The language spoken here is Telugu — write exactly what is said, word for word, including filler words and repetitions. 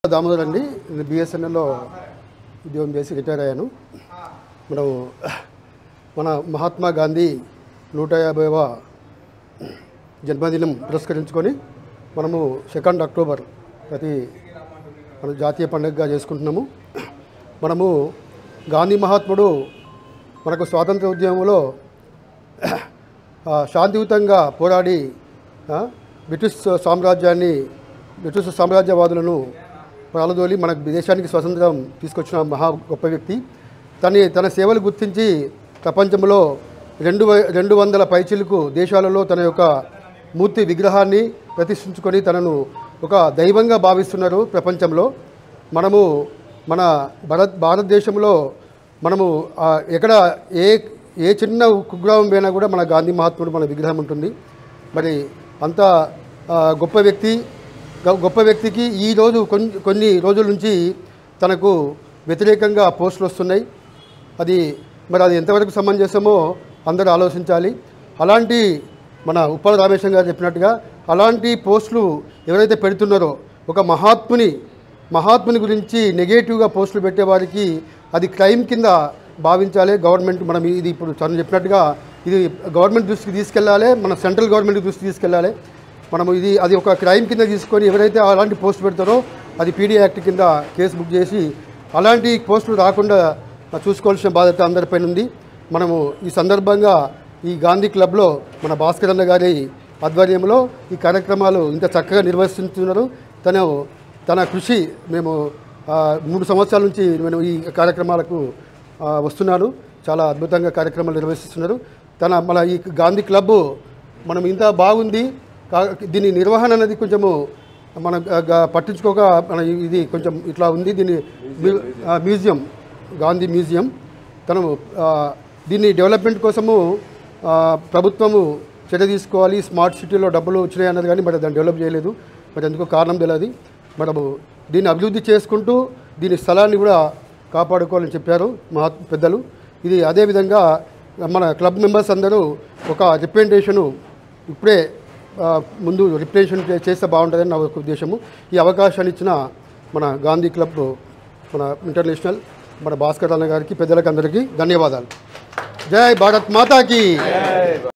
దామోదర్ అండి, నేను బిఎస్ఎన్ఎల్లో ఉద్యోగం చేసి రిటైర్ అయ్యాను. మనం మన మహాత్మా గాంధీ నూట యాభైవ జన్మదినం పురస్కరించుకొని మనము సెకండ్ అక్టోబర్ ప్రతి మన జాతీయ పండుగగా చేసుకుంటున్నాము. మనము గాంధీ మహాత్ముడు మనకు స్వాతంత్ర ఉద్యమంలో శాంతియుతంగా పోరాడి బ్రిటిష్ సామ్రాజ్యాన్ని బ్రిటిష్ సామ్రాజ్యవాదులను పాలదోలి మన దేశానికి స్వతంత్రం తీసుకొచ్చిన మహా గొప్ప వ్యక్తి. తన తన సేవలు గుర్తించి ప్రపంచంలో రెండు రెండు వందల పైచిలకు దేశాలలో తన యొక్క మూర్తి విగ్రహాన్ని ప్రతిష్ఠించుకొని తనను ఒక దైవంగా భావిస్తున్నారు ప్రపంచంలో. మనము మన భారత్ భారతదేశంలో మనము ఎక్కడ ఏ ఏ చిన్న కుగ్రామం పోయినా కూడా మన గాంధీ మహాత్ముడు మన విగ్రహం ఉంటుంది. మరి అంత గొప్ప వ్యక్తి గొప్ప వ్యక్తికి ఈరోజు కొన్ని కొన్ని రోజుల నుంచి తనకు వ్యతిరేకంగా పోస్టులు వస్తున్నాయి. అది మరి అది ఎంతవరకు సమంజసమో అందరూ ఆలోచించాలి. అలాంటి మన ఉప్పల రామేశ్వరం గారు చెప్పినట్టుగా అలాంటి పోస్టులు ఎవరైతే పెడుతున్నారో ఒక మహాత్ముని మహాత్ముని గురించి నెగటివ్గా పోస్టులు పెట్టేవారికి అది క్రైమ్ కింద భావించాలి గవర్నమెంట్. మనం ఇది ఇప్పుడు తను చెప్పినట్టుగా ఇది గవర్నమెంట్ దృష్టికి తీసుకెళ్ళాలి, మన సెంట్రల్ గవర్నమెంట్ దృష్టికి తీసుకెళ్ళాలి. మనము ఇది అది ఒక క్రైమ్ కింద తీసుకొని ఎవరైతే అలాంటి పోస్ట్ పెడతారో అది పీడీ యాక్ట్ కింద కేసు బుక్ చేసి అలాంటి పోస్టులు రాకుండా చూసుకోవాల్సిన బాధ్యత అందరిపైన ఉంది. మనము ఈ సందర్భంగా ఈ గాంధీ క్లబ్లో మన భాస్కర్ అన్న గారి ఆధ్వర్యంలో ఈ కార్యక్రమాలు ఇంత చక్కగా నిర్వహిస్తున్నారు. తను తన కృషి మేము మూడు సంవత్సరాల నుంచి నేను ఈ కార్యక్రమాలకు వస్తున్నాను. చాలా అద్భుతంగా కార్యక్రమాలు నిర్వహిస్తున్నారు. తన మన ఈ గాంధీ క్లబ్ మనం ఇంత బాగుంది, దీని నిర్వహణ అనేది కొంచెము మనం పట్టించుకోక మన ఇది కొంచెం ఇట్లా ఉంది. దీన్ని మ్యూజియం గాంధీ మ్యూజియం తను దీన్ని డెవలప్మెంట్ కోసము ప్రభుత్వము చర్య తీసుకోవాలి. స్మార్ట్ సిటీలో డబ్బులు వచ్చినాయి అన్నది కానీ మరి దాన్ని డెవలప్ చేయలేదు. మరి ఎందుకో కారణం తెలియదు. మనము దీన్ని అభివృద్ధి చేసుకుంటూ దీని స్థలాన్ని కూడా కాపాడుకోవాలని చెప్పారు మహా పెద్దలు. ఇది అదేవిధంగా మన క్లబ్ మెంబర్స్ అందరూ ఒక రిప్రజెంటేషను ఇప్పుడే ముందు రిప్రజెంటేషన్ చేస్తే బాగుంటుందని నా ఒక ఉద్దేశము. ఈ అవకాశాన్ని ఇచ్చిన మన గాంధీ క్లబ్ మన ఇంటర్నేషనల్ మన భాస్కర్ అన్న గారికి పెద్దలకు అందరికీ ధన్యవాదాలు. జై భారత్ మాతాకి.